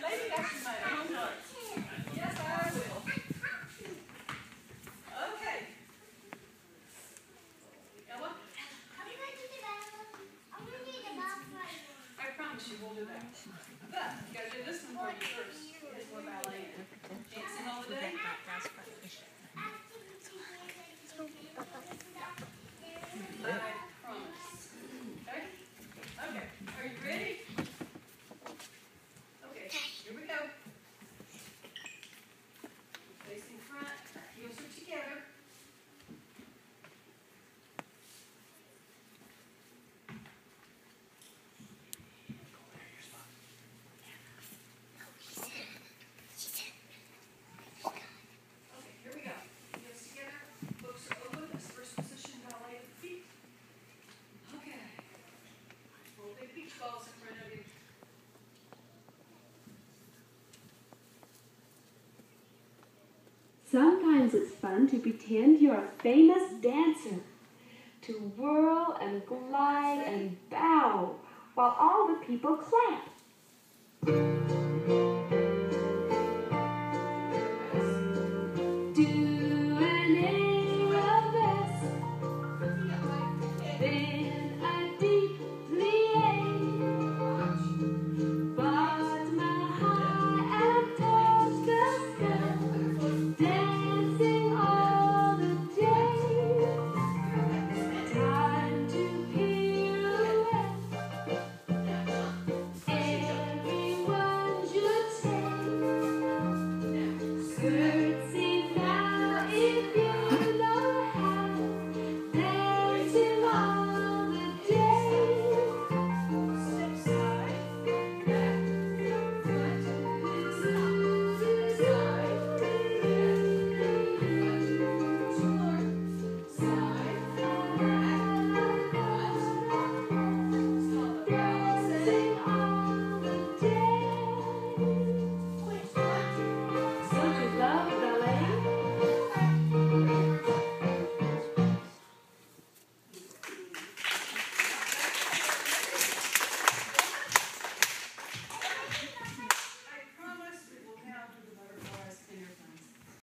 Maybe that's my homework. Yes, I will. Okay. Ella? I promise you we'll do that. But you gotta do this one for you first. It's for ballet. Dancing all the day? I promise. Okay? Okay. Are you ready? Okay, here we go. Facing front, heels are together. Okay, here we go. Heels together, hooks are open. That's first position, ballet at the feet. Okay. Little big beach balls in front of you. Sometimes it's fun to pretend you're a famous dancer, to whirl and glide and bow while all the people clap.